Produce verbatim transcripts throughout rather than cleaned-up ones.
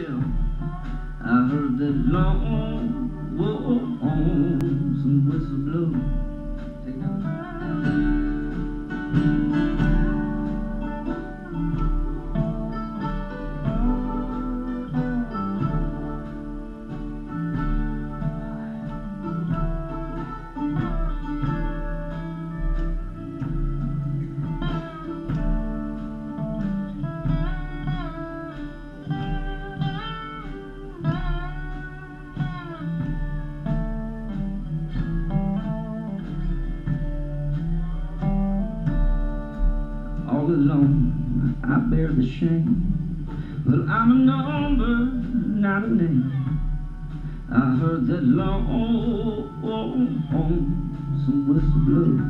Nashville. I heard that long lonesome whistle blow. Take that. All alone, I bear the shame. Well, I'm a number, not a name. I heard that long some whistle blow.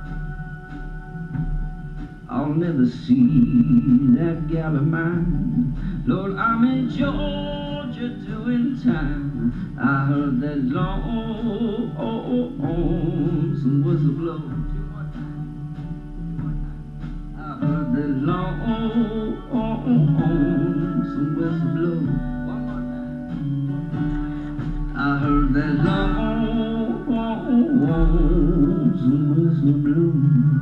I'll never see that gal of mine. Lord, I'm in Georgia doing time. I heard that long some whistle blow. I heard that long some whistle blow. I heard that long some whistle blow.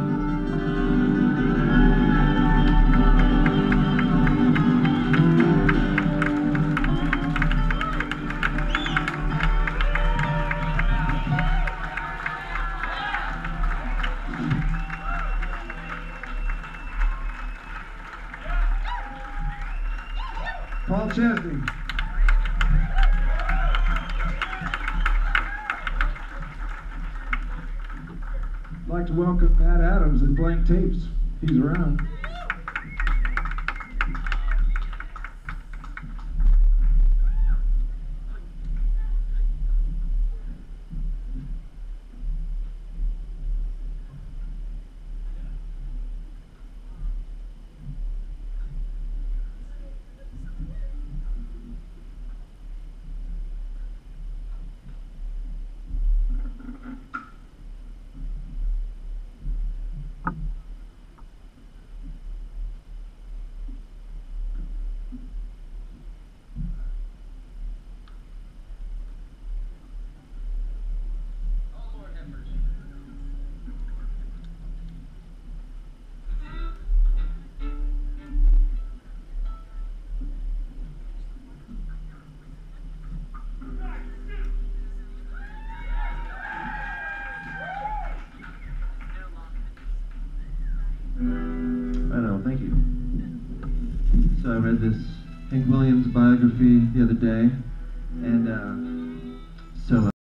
Paul Chesney. I'd like to welcome Matt Adams and Blank Tapes. He's around. I know, thank you. So I read this Hank Williams biography the other day, and uh, so